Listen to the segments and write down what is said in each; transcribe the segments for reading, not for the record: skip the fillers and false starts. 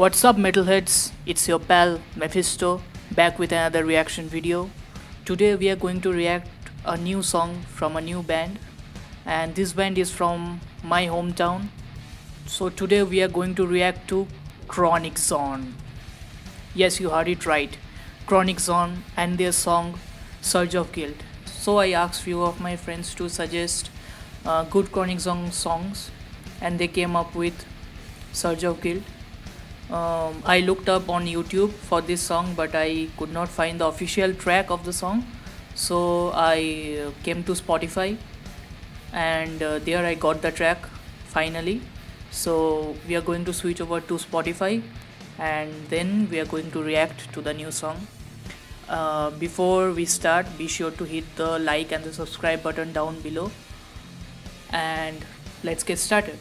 What's up metalheads, it's your pal Mephisto back with another reaction video. Today we are going to react a new song from a new band, and this band is from my hometown. So today we are going to react to Chronic Xorn. Yes, you heard it right. Chronic Xorn and their song Surge of Guilt. So I asked few of my friends to suggest good Chronic Xorn songs, and they came up with Surge of Guilt. I looked up on YouTube for this song, but I could not find the official track of the song. So I came to Spotify, and there I got the track finally. So we are going to switch over to Spotify, and then we are going to react to the new song. Before we start, be sure to hit the like and the subscribe button down below, and let's get started.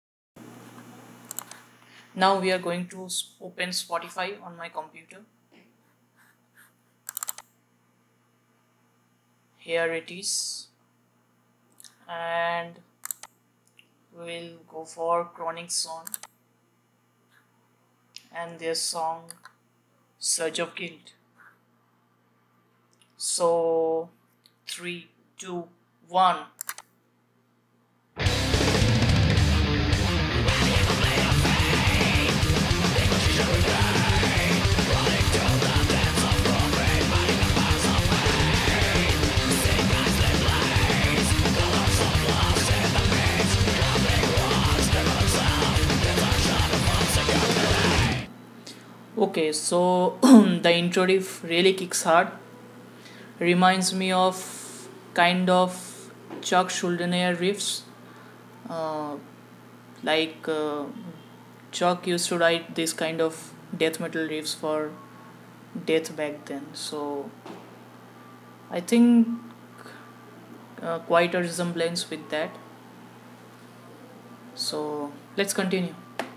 Now we are going to open Spotify on my computer. Here it is, and we'll go for Chronic Xorn and their song Surge of Guilt. So 3, 2, 1. Okay, so the intro riff really kicks hard. Reminds me of kind of Chuck Schuldiner riffs. Uh, Chuck used to write this kind of death metal riffs for death back then. So I think quite a resemblance with that. So let's continue.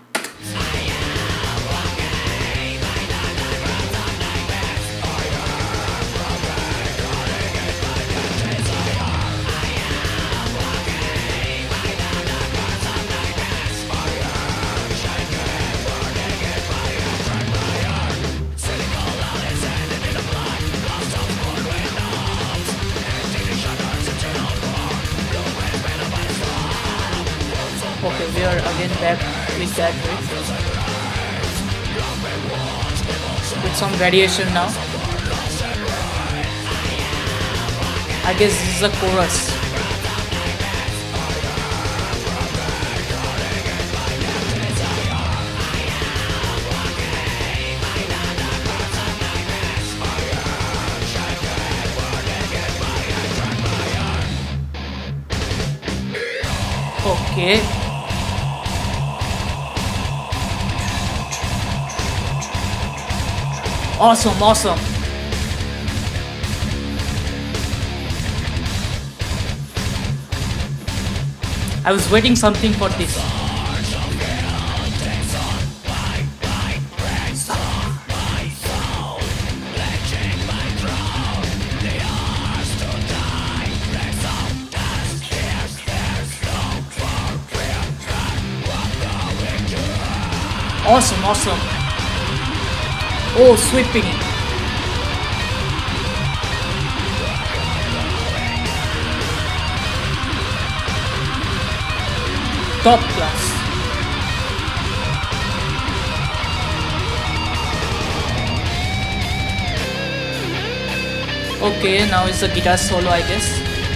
Okay, we are again back with that riff with some variation now. I guess this is a chorus. Okay. Awesome. I was waiting something for this. Awesome. Oh, sweeping. Top class. Okay, now it's the guitar solo, I guess.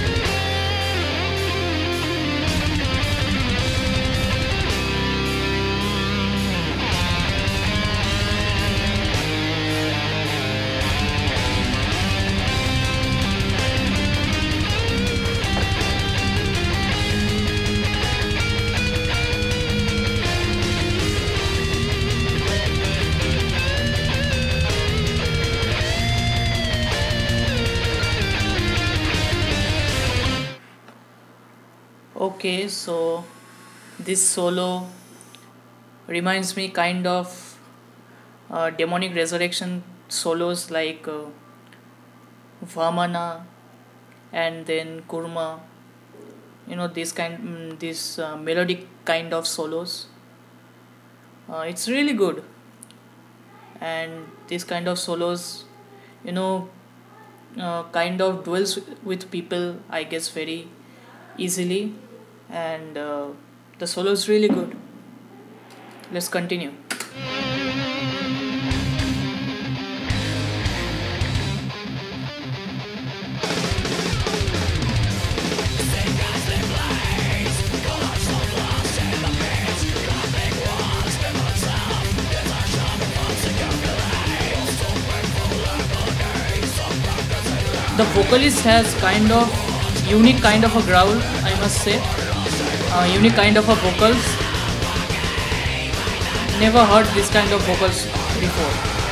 Okay, so this solo reminds me kind of demonic resurrection solos like Vamana and then Kurma. This melodic kind of solos. It's really good. and this kind of solos, you know, kind of dwells with people, I guess, very easily, and the solo is really good. Let's continue. The vocalist has kind of unique kind of a growl, I must say. Unique kind of a vocals. Never heard this kind of vocals before.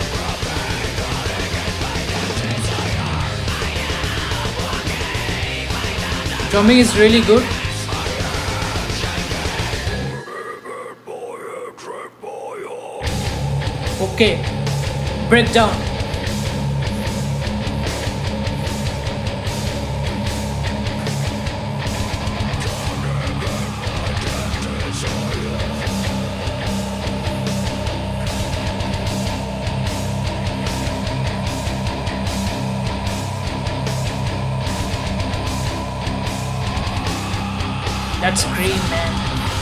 Drumming is really good. Okay, breakdown. That's great, man.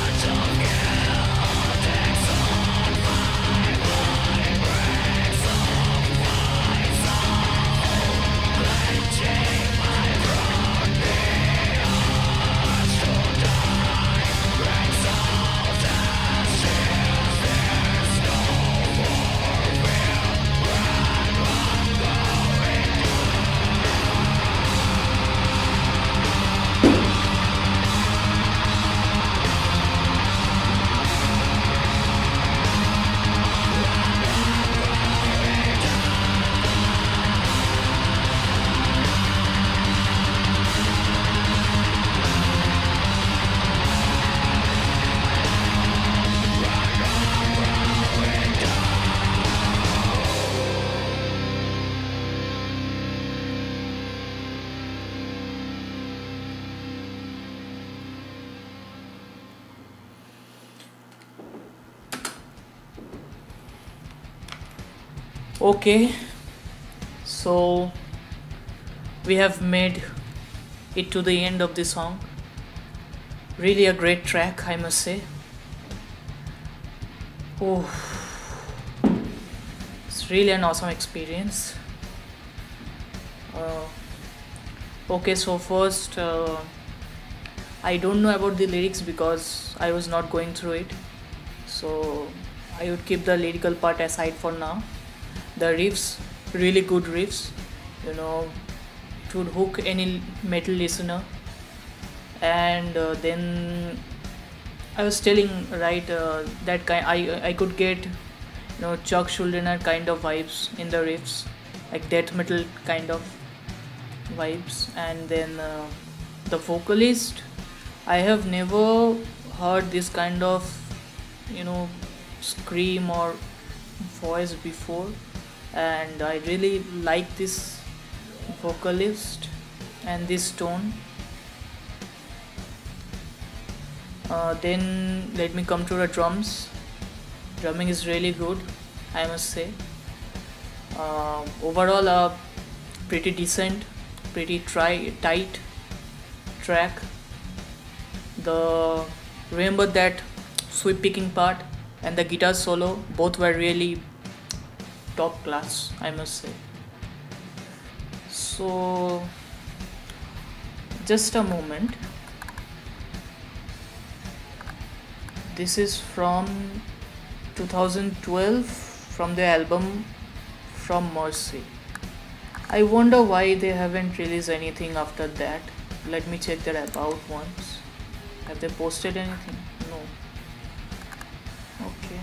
Okay, so we have made it to the end of the song. Really a great track, I must say. Oh, it's really an awesome experience. Uh, okay, so first, I don't know about the lyrics because I was not going through it. So I would keep the lyrical part aside for now. The riffs, really good riffs, you know, it would hook any metal listener. And then I was telling, right, that I could get, you know, Chuck Schuldiner kind of vibes in the riffs, like death metal kind of vibes. And then the vocalist, I have never heard this kind of, you know, scream or voice before, and I really like this vocalist and this tone. Then let me come to the drums. Drumming is really good, I must say. Overall, a pretty decent, pretty tight track. Remember that sweep picking part and the guitar solo, both were really top class, I must say. So just a moment. This is from 2012, from the album From Mercy. I wonder why they haven't released anything after that. Let me check their about once. Have they posted anything? No. Okay.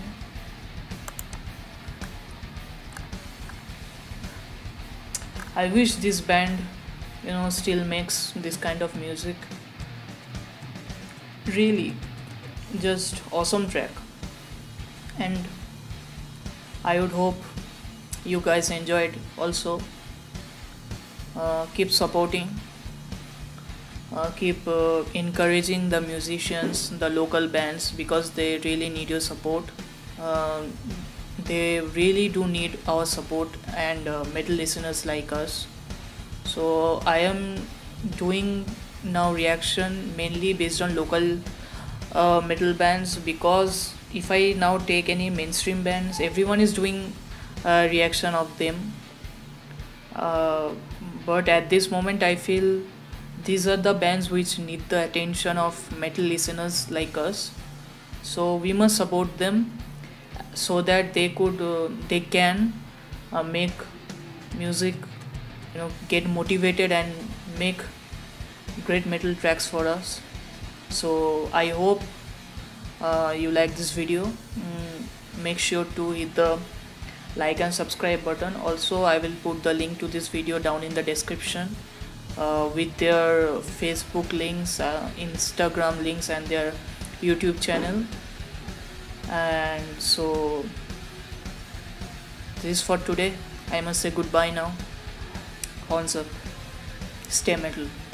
I wish this band, you know, still makes this kind of music. Really, just awesome track. And I would hope you guys enjoyed also. Keep supporting, keep encouraging the musicians, the local bands, because they really need your support. they really do need our support and metal listeners like us. So I am doing now reaction mainly based on local metal bands, because if I now take any mainstream bands, everyone is doing reaction of them. uh, but at this moment I feel these are the bands which need the attention of metal listeners like us, so we must support them so that they can make music, get motivated and make great metal tracks for us. So I hope you like this video. Make sure to hit the like and subscribe button. Also, I will put the link to this video down in the description with their Facebook links, Instagram links, and their YouTube channel. And so this is for today. I must say goodbye now. Horns up. Stay metal.